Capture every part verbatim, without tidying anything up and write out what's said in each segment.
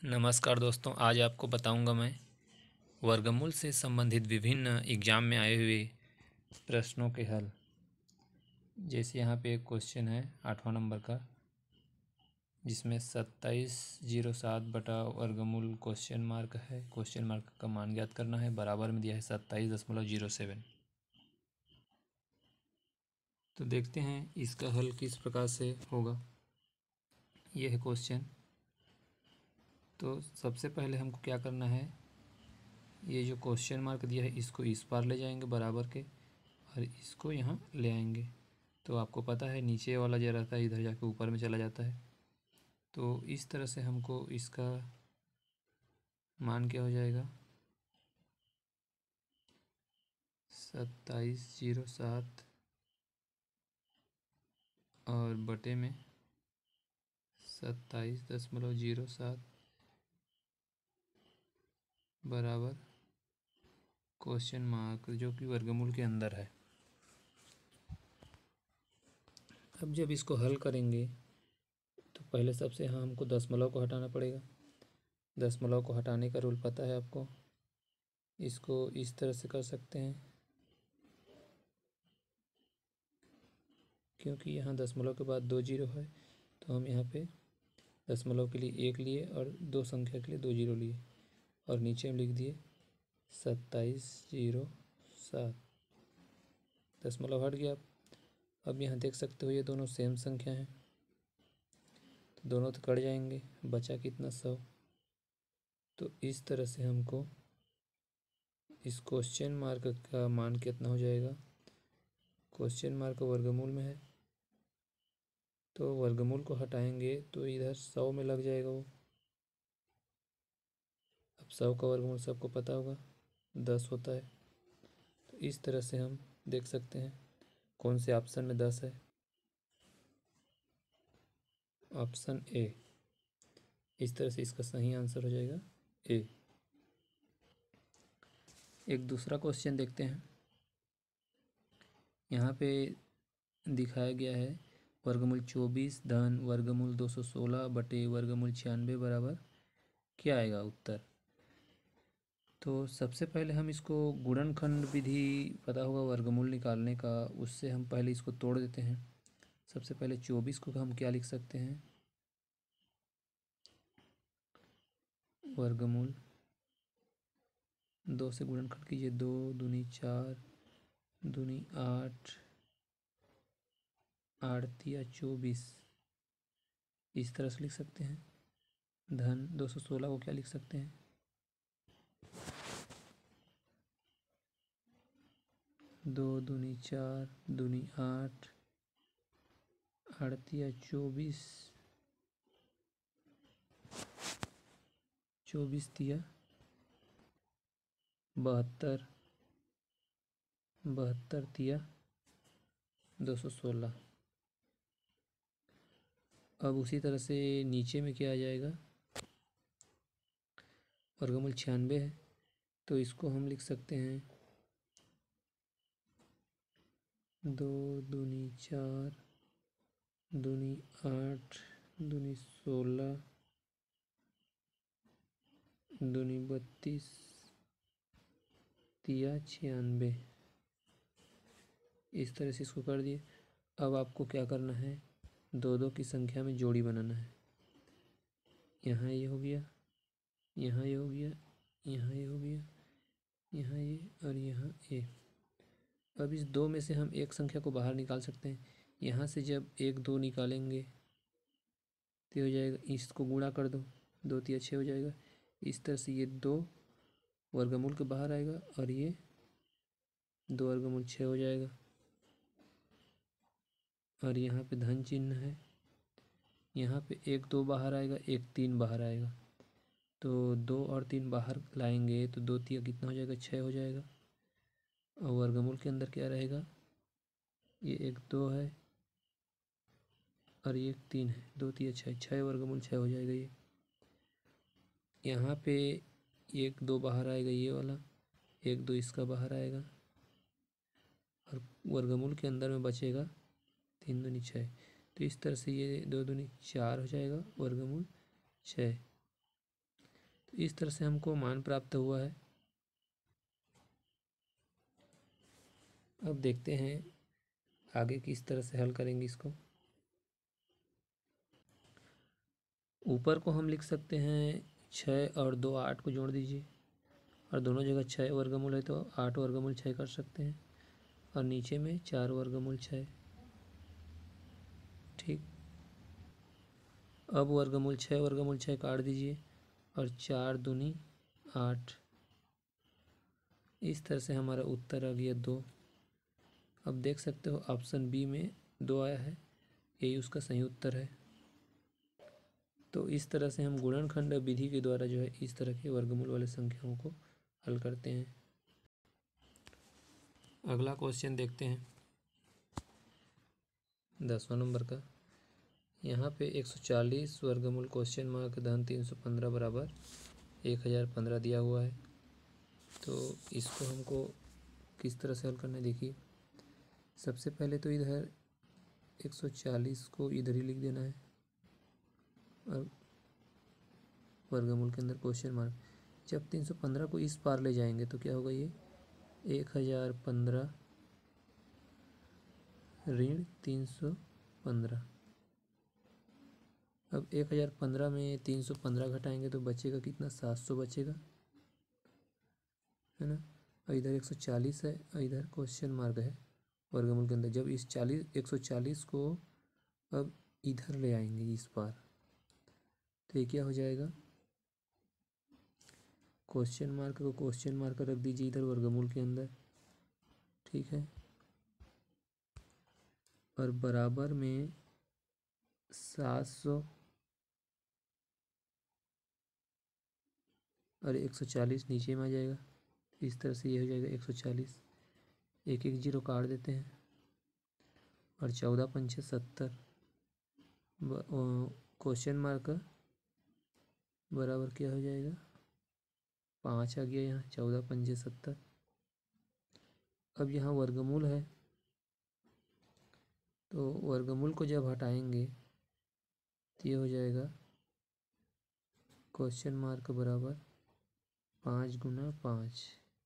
नमस्कार दोस्तों, आज आपको बताऊंगा मैं वर्गमूल से संबंधित विभिन्न एग्जाम में आए हुए प्रश्नों के हल। जैसे यहाँ पे एक क्वेश्चन है आठवां नंबर का, जिसमें सत्ताईस जीरो सात बटा वर्गमूल क्वेश्चन मार्क है। क्वेश्चन मार्क का मान ज्ञात करना है। बराबर में दिया है सत्ताईस दशमलव जीरो सेवन। तो देखते हैं इसका हल किस प्रकार से होगा। यह है क्वेश्चन। तो सबसे पहले हमको क्या करना है, ये जो क्वेश्चन मार्क दिया है इसको इस पार ले जाएंगे बराबर के, और इसको यहाँ ले आएंगे। तो आपको पता है नीचे वाला जो रहता है इधर जाके ऊपर में चला जाता है। तो इस तरह से हमको इसका मान क्या हो जाएगा, सत्ताईस जीरो सात और बटे में सत्ताईस दशमलव जीरो सात बराबर क्वेश्चन मार्क, जो कि वर्गमूल के अंदर है। अब जब इसको हल करेंगे तो पहले सबसे यहाँ हमको दशमलव को हटाना पड़ेगा। दशमलव को हटाने का रूल पता है आपको। इसको इस तरह से कर सकते हैं, क्योंकि यहाँ दशमलव के बाद दो जीरो है, तो हम यहाँ पे दशमलव के लिए एक लिए और दो संख्या के लिए दो जीरो लिए, और नीचे में लिख दिए सत्ताईस जीरो सात। दशमलव हट गया। अब यहाँ देख सकते हो ये दोनों सेम संख्या हैं, तो दोनों तो कट जाएंगे, बचा कितना, सौ। तो इस तरह से हमको इस क्वेश्चन मार्क का मान कितना हो जाएगा, क्वेश्चन मार्क वर्गमूल में है तो वर्गमूल को हटाएंगे तो इधर सौ में लग जाएगा वो। अब सौ का वर्गमूल सबको पता होगा, दस होता है। तो इस तरह से हम देख सकते हैं कौन से ऑप्शन में दस है। Option A. इस तरह से इसका सही आंसर हो जाएगा ए। एक दूसरा क्वेश्चन देखते हैं। यहाँ पे दिखाया गया है वर्गमूल चौबीस धन वर्गमूल दो सौ सोलह बटे वर्गमूल छियानवे बराबर क्या आएगा उत्तर। तो सबसे पहले हम इसको गुणनखंड विधि पता होगा वर्गमूल निकालने का, उससे हम पहले इसको तोड़ देते हैं। सबसे पहले चौबीस को हम क्या लिख सकते हैं, वर्गमूल दो से गुणनखंड कीजिए, दो दूनी चार दूनी आठ, आठ तिया चौबीस, इस तरह से लिख सकते हैं। धन दो सौ सोलह को क्या लिख सकते हैं, दो दूनी चार दूनी आठ, आठ तिया चौबीस, चौबीस तिया बहत्तर, बहत्तर तिया दो सौ सोलह। अब उसी तरह से नीचे में क्या आ जाएगा, वर्गमूल छियानवे है तो इसको हम लिख सकते हैं दो दूनी चार दूनी आठ दूनी सोलह दूनी बत्तीस तिया छियानवे। इस तरह से इसको कर दिए। अब आपको क्या करना है, दो दो की संख्या में जोड़ी बनाना है। यहाँ ये हो गया, यहाँ ये हो गया, यहाँ ये हो गया, यहाँ ये और यहाँ ये। अब इस दो में से हम एक संख्या को बाहर निकाल सकते हैं। यहाँ से जब एक दो निकालेंगे तो हो जाएगा, इसको गुणा कर दो, दो तिया छः हो जाएगा। इस तरह से ये दो वर्गमूल के बाहर आएगा और ये दो वर्गमूल छः हो जाएगा। और यहाँ पे धन चिन्ह है, यहाँ पे एक दो बाहर आएगा, एक तीन बाहर आएगा। तो दो और तीन बाहर लाएंगे तो दो तिया कितना हो जाएगा, छः हो जाएगा। और वर्गमूल के अंदर क्या रहेगा, ये एक दो है और ये एक तीन है, दो तिया छः, छः वर्गमूल छः हो जाएगा ये। यहाँ पे एक दो बाहर आएगा ये वाला, एक दो इसका बाहर आएगा, और वर्गमूल के अंदर में बचेगा तीन दूनी छः। तो इस तरह से ये दो दूनी चार हो जाएगा, वर्गमूल छः। तो इस तरह से हमको मान प्राप्त हुआ है। अब देखते हैं आगे किस तरह से हल करेंगे इसको। ऊपर को हम लिख सकते हैं छः और दो आठ को जोड़ दीजिए, और दोनों जगह छः वर्गमूल है तो आठ वर्गमूल छः कर सकते हैं, और नीचे में चार वर्गमूल छः। ठीक, अब वर्गमूल छः वर्गमूल छः काट दीजिए, और चार दूनी आठ। इस तरह से हमारा उत्तर आ गया दो। अब देख सकते हो ऑप्शन बी में दो आया है, यही उसका सही उत्तर है। तो इस तरह से हम गुणनखंड विधि के द्वारा जो है इस तरह के वर्गमूल वाले संख्याओं को हल करते हैं। अगला क्वेश्चन देखते हैं दसवां नंबर का। यहाँ पे एक सौ चालीस वर्गमूल क्वेश्चन मार्क धन तीन सौ पंद्रह बराबर एक हज़ार पंद्रह दिया हुआ है। तो इसको हमको किस तरह से हल करना है, देखिए सबसे पहले तो इधर एक सौ चालीस को इधर ही लिख देना है, और वर्गमूल के अंदर क्वेश्चन मार्क। जब तीन सौ पंद्रह को इस पार ले जाएंगे तो क्या होगा, ये एक हज़ार पंद्रह ऋण तीन सौ पंद्रह। अब एक हज़ार पंद्रह में तीन सौ पंद्रह घटाएंगे तो बचेगा कितना, सात सौ बचेगा, है ना। और इधर एक सौ चालीस है, और इधर क्वेश्चन मार्क है वर्गमूल के अंदर। जब इस चालीस एक सौ चालीस को अब इधर ले आएंगे इस पार, तो ये क्या हो जाएगा, क्वेश्चन मार्क को क्वेश्चन मार्क रख दीजिए इधर वर्गमूल के अंदर। ठीक है, और बराबर में सात सौ और एक सौ चालीस नीचे में आ जाएगा। इस तरह से ये हो जाएगा एक सौ चालीस। एक एक जीरो काट देते हैं, और चौदह पंचे सत्तर, क्वेश्चन मार्क बराबर क्या हो जाएगा, पाँच आ गया यहाँ, चौदह पंचे सत्तर। अब यहाँ वर्गमूल है, तो वर्गमूल को जब हटाएंगे तो ये हो जाएगा क्वेश्चन मार्क बराबर पाँच गुना पाँच,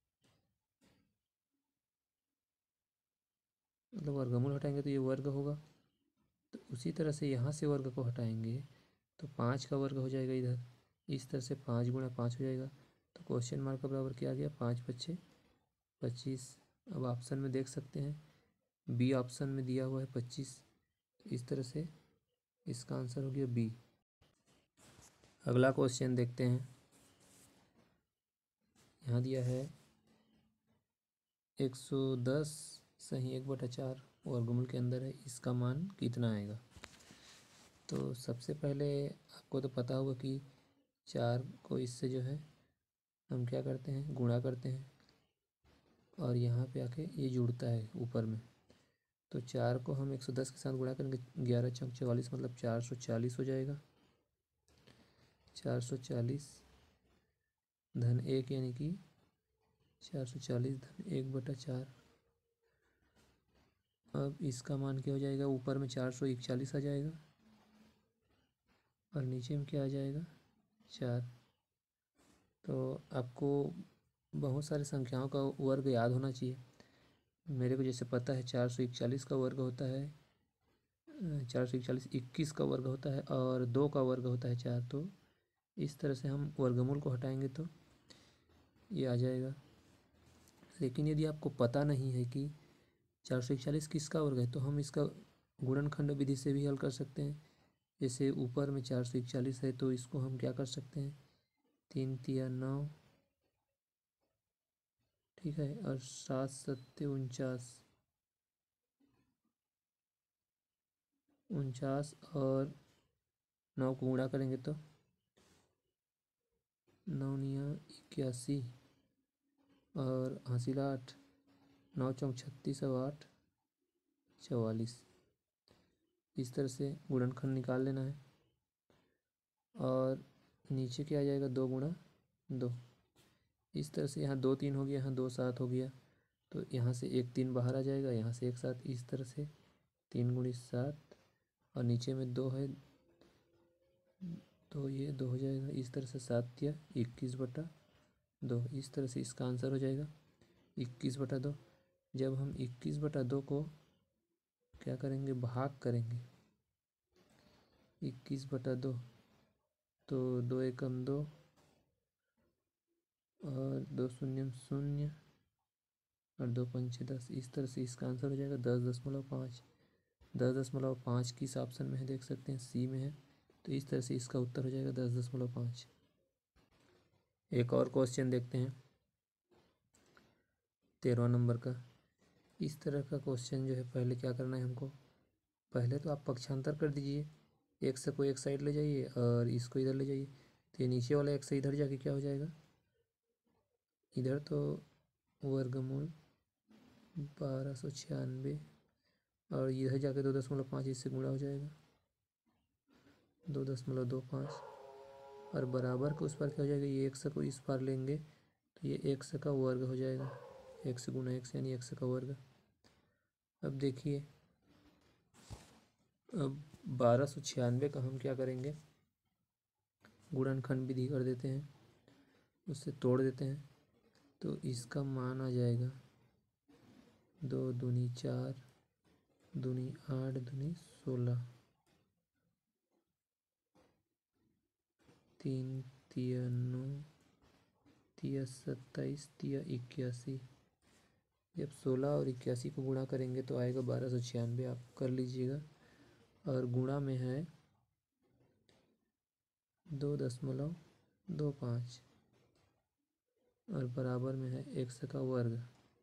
मतलब वर्गमूल हटाएंगे तो ये वर्ग होगा। तो उसी तरह से यहाँ से वर्ग को हटाएंगे तो पाँच का वर्ग हो जाएगा इधर, इस तरह से पाँच गुणा पाँच हो जाएगा। तो क्वेश्चन मार्क का बराबर क्या आ गया, पाँच पच्चे पच्चीस। अब ऑप्शन में देख सकते हैं बी ऑप्शन में दिया हुआ है पच्चीस, तो इस तरह से इसका आंसर हो गया बी। अगला क्वेश्चन देखते हैं। यहाँ दिया है एक सौ दस सही एक बटा चार वर्गमूल के अंदर है, इसका मान कितना आएगा। तो सबसे पहले आपको तो पता होगा कि चार को इससे जो है हम क्या करते हैं, गुणा करते हैं, और यहाँ पे आके ये जुड़ता है ऊपर में। तो चार को हम एक सौ दस के साथ गुणा करेंगे, ग्यारह चौक चवालीस, मतलब चार सौ चालीस हो जाएगा। चार सौ चालीस धन एक, यानी कि चार सौ चालीस धन एक बटा चार। अब इसका मान क्या हो जाएगा, ऊपर में चार सौ इकचालीस आ जाएगा, और नीचे में क्या आ जाएगा, चार। तो आपको बहुत सारी संख्याओं का वर्ग याद होना चाहिए। मेरे को जैसे पता है चार सौ इकचालीस का वर्ग होता है, चार सौ इकचालीस इक्कीस का वर्ग होता है, और दो का वर्ग होता है चार। तो इस तरह से हम वर्गमूल को हटाएंगे तो ये आ जाएगा। लेकिन यदि आपको पता नहीं है कि चार सौ इकचालीस किसका वर्ग है, तो हम इसका गुणनखंड विधि से भी हल कर सकते हैं। जैसे ऊपर में चार सौ इकचालीस है तो इसको हम क्या कर सकते हैं, तीन तिया नौ, ठीक है, और सात सत्ते उनचास, उनचास और नौ को गुणा करेंगे तो नौ निया इक्यासी, और हासिल आठ, नौ चौक छत्तीस और आठ चवालीस। इस तरह से गुणनखंड निकाल लेना है, और नीचे क्या आ जाएगा, दो गुणा दो। इस तरह से यहाँ दो तीन हो गया, यहाँ दो सात हो गया, तो यहाँ से एक तीन बाहर आ जाएगा, यहाँ से एक सात। इस तरह से तीन गुणी सात, और नीचे में दो है, तो ये दो हो जाएगा। इस तरह से सात या इक्कीस बटा दो, इस तरह से इसका आंसर हो जाएगा इक्कीस बटा दो। जब हम इक्कीस बटा दो को क्या करेंगे, भाग करेंगे इक्कीस बटा दो, तो दो एकम दो और दो शून्यम शून्य और दो पंचे दस। इस तरह से इसका आंसर हो जाएगा दस दशमलव पाँच। दस दशमलव पाँच किस ऑप्शन में है देख सकते हैं, सी में है। तो इस तरह से इसका उत्तर हो जाएगा दस दशमलव पाँच। एक और क्वेश्चन देखते हैं तेरहवां नंबर का। इस तरह का क्वेश्चन जो है पहले क्या करना है हमको, पहले तो आप पक्षांतर कर दीजिए, एक्स को एक साइड ले जाइए और इसको इधर ले जाइए। तो ये नीचे वाला एक्स इधर जाके क्या हो जाएगा, इधर तो वर्गमूल बारह सौ छियानवे और इधर जाके दो दशमलव पाँच इससे गुणा हो जाएगा, दो दशमलव दो पाँच और बराबर को उस पर क्या हो जाएगा, ये एक्स को इस पार लेंगे तो ये एक्स का वर्ग हो जाएगा, एक्स गुना एक्स यानी एक्स का वर्ग। अब देखिए, अब बारह सौ छियानवे का हम क्या करेंगे, गुणनखंड विधि कर देते हैं, उससे तोड़ देते हैं। तो इसका मान आ जाएगा दो दूनी चार, दूनी आठ, दूनी सोलह, तीन तिया नौ, तिया सत्ताईस, तिया इक्यासी। जब सोलह और इक्यासी को गुणा करेंगे तो आएगा बारह सौ छियानवे, आप कर लीजिएगा। और गुणा में है दो दशमलव दो पाँच और बराबर में है एक्स का वर्ग।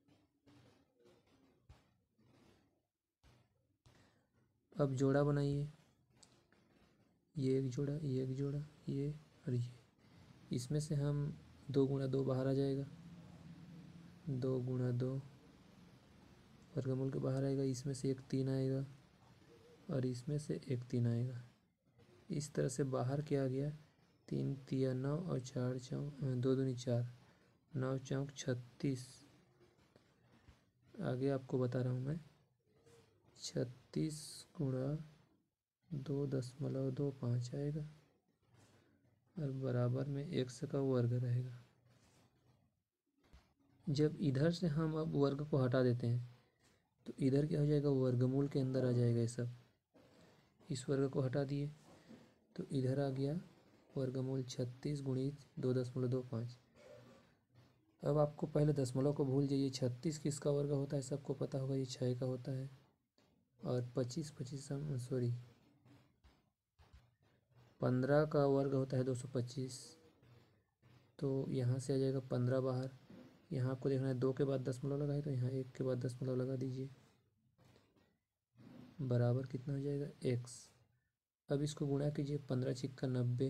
अब जोड़ा बनाइए, ये एक जोड़ा, ये एक जोड़ा, ये और ये। इसमें से हम दो गुणा दो बाहर आ जाएगा, दो गुणा दो वर्गमूल के बाहर आएगा। इसमें से एक तीन आएगा और इसमें से एक तीन आएगा। इस तरह से बाहर क्या आ गया, तीन तिया नौ और चार चौक दो दूनी चार, नौ चौक छत्तीस। आगे आपको बता रहा हूँ मैं, छत्तीस गुणा दो दशमलव दो पाँच आएगा और बराबर में एक्स का वर्ग रहेगा। जब इधर से हम अब वर्ग को हटा देते हैं तो इधर क्या हो जाएगा, वर्गमूल के अंदर आ जाएगा ये सब। इस वर्ग को हटा दिए तो इधर आ गया वर्गमूल छत्तीस गुणित दो दशमलव दो पाँच। अब आपको पहले दशमलव को भूल जाइए, छत्तीस किसका वर्ग होता है सबको पता होगा, ये छः का होता है। और पच्चीस पच्चीस सॉरी पंद्रह का वर्ग होता है दो सौ पच्चीस। तो यहाँ से आ जाएगा पंद्रह बाहर। यहाँ आपको देखना है दो के बाद दशमलव लगाए तो यहाँ एक के बाद दशमलव लगा दीजिए, बराबर कितना हो जाएगा एक्स। अब इसको गुणा कीजिए, पंद्रह छिक्का नब्बे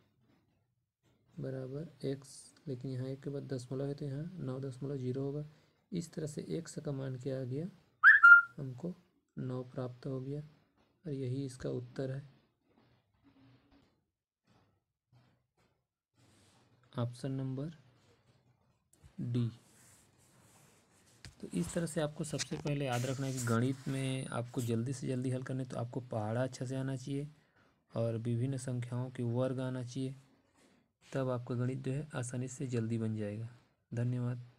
बराबर एक्स, लेकिन यहाँ एक के बाद दशमलव है तो यहाँ नौ दशमलव जीरो होगा। इस तरह से एक्स का मान क्या आ गया, हमको नौ प्राप्त हो गया और यही इसका उत्तर है, ऑप्शन नंबर डी। तो इस तरह से आपको सबसे पहले याद रखना है कि गणित में आपको जल्दी से जल्दी हल करने तो आपको पहाड़ा अच्छा से आना चाहिए और विभिन्न संख्याओं के वर्ग आना चाहिए, तब आपका गणित जो है आसानी से जल्दी बन जाएगा। धन्यवाद।